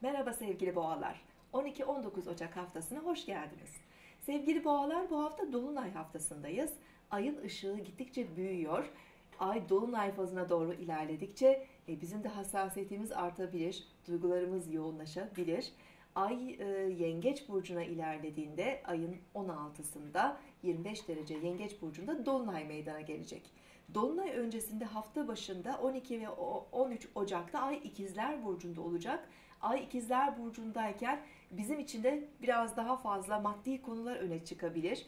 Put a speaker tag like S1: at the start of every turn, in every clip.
S1: Merhaba sevgili boğalar. 12-19 Ocak haftasına hoş geldiniz. Sevgili boğalar, bu hafta Dolunay haftasındayız. Ayın ışığı gittikçe büyüyor. Ay Dolunay fazına doğru ilerledikçe bizim de hassasiyetimiz artabilir, duygularımız yoğunlaşabilir. Ay Yengeç burcuna ilerlediğinde ayın 16'sında 25 derece Yengeç burcunda Dolunay meydana gelecek. Dolunay öncesinde hafta başında 12 ve 13 Ocak'ta Ay İkizler Burcu'nda olacak. Ay İkizler Burcu'ndayken bizim için de biraz daha fazla maddi konular öne çıkabilir.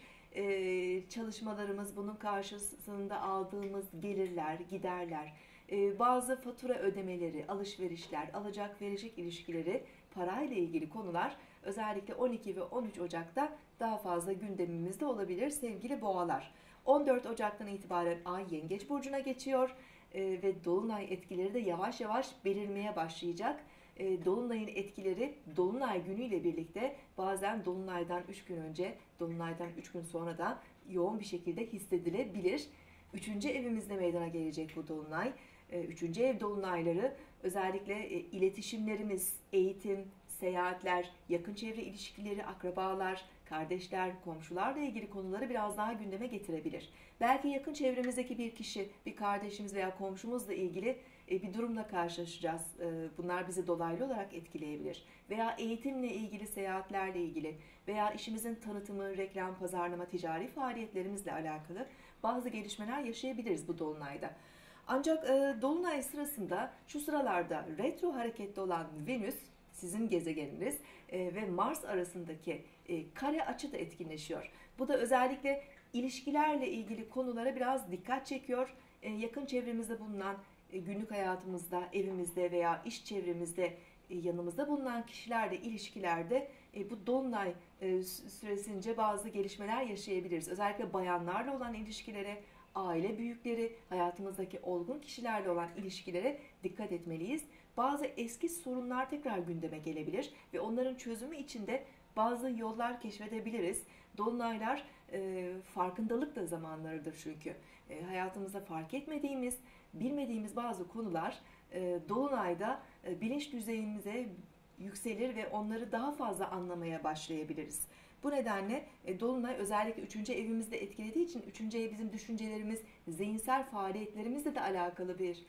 S1: Çalışmalarımız, bunun karşısında aldığımız gelirler, giderler, bazı fatura ödemeleri, alışverişler, alacak verecek ilişkileri, parayla ilgili konular özellikle 12 ve 13 Ocak'ta daha fazla gündemimizde olabilir sevgili boğalar. 14 Ocak'tan itibaren Ay Yengeç Burcu'na geçiyor ve Dolunay etkileri de yavaş yavaş belirmeye başlayacak. Dolunay'ın etkileri Dolunay günüyle birlikte bazen Dolunay'dan 3 gün önce, Dolunay'dan 3 gün sonra da yoğun bir şekilde hissedilebilir. Üçüncü evimizde meydana gelecek bu Dolunay. Üçüncü ev Dolunayları özellikle iletişimlerimiz, eğitim, seyahatler, yakın çevre ilişkileri, akrabalar, kardeşler, komşularla ilgili konuları biraz daha gündeme getirebilir. Belki yakın çevremizdeki bir kişi, bir kardeşimiz veya komşumuzla ilgili bir durumla karşılaşacağız. Bunlar bizi dolaylı olarak etkileyebilir. Veya eğitimle ilgili, seyahatlerle ilgili veya işimizin tanıtımı, reklam, pazarlama, ticari faaliyetlerimizle alakalı bazı gelişmeler yaşayabiliriz bu Dolunay'da. Ancak Dolunay sırasında şu sıralarda retro hareketli olan Venüs, sizin gezegeniniz ve Mars arasındaki kare açı da etkinleşiyor. Bu da özellikle ilişkilerle ilgili konulara biraz dikkat çekiyor. Yakın çevremizde bulunan, günlük hayatımızda, evimizde veya iş çevremizde yanımızda bulunan kişilerle ilişkilerde bu Dolunay süresince bazı gelişmeler yaşayabiliriz. Özellikle bayanlarla olan ilişkilere, aile büyükleri, hayatımızdaki olgun kişilerle olan ilişkilere dikkat etmeliyiz. Bazı eski sorunlar tekrar gündeme gelebilir ve onların çözümü için de bazı yollar keşfedebiliriz. Dolunaylar farkındalık da zamanlarıdır çünkü. Hayatımızda fark etmediğimiz, bilmediğimiz bazı konular Dolunay'da bilinç düzeyimize yükselir ve onları daha fazla anlamaya başlayabiliriz. Bu nedenle Dolunay özellikle 3. evimizde etkilediği için 3. ev bizim düşüncelerimiz, zihinsel faaliyetlerimizle de alakalı bir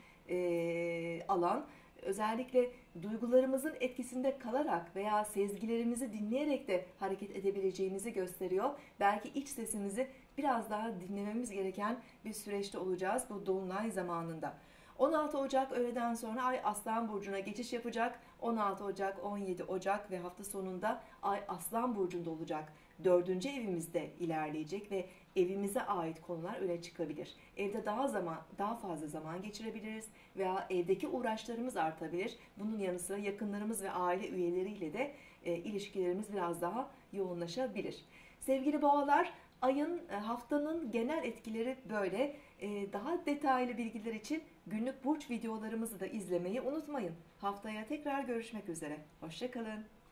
S1: alan. Özellikle duygularımızın etkisinde kalarak veya sezgilerimizi dinleyerek de hareket edebileceğimizi gösteriyor. Belki iç sesimizi biraz daha dinlememiz gereken bir süreçte olacağız bu Dolunay zamanında. 16 Ocak öğleden sonra Ay Aslan Burcu'na geçiş yapacak. 16 Ocak, 17 Ocak ve hafta sonunda Ay Aslan Burcu'nda olacak. 4. evimizde ilerleyecek ve evimize ait konular öne çıkabilir. Evde daha fazla zaman geçirebiliriz veya evdeki uğraşlarımız artabilir. Bunun yanı sıra yakınlarımız ve aile üyeleriyle de ilişkilerimiz biraz daha yoğunlaşabilir. Sevgili boğalar, ayın, haftanın genel etkileri böyle. Daha detaylı bilgiler için günlük burç videolarımızı da izlemeyi unutmayın. Haftaya tekrar görüşmek üzere. Hoşça kalın.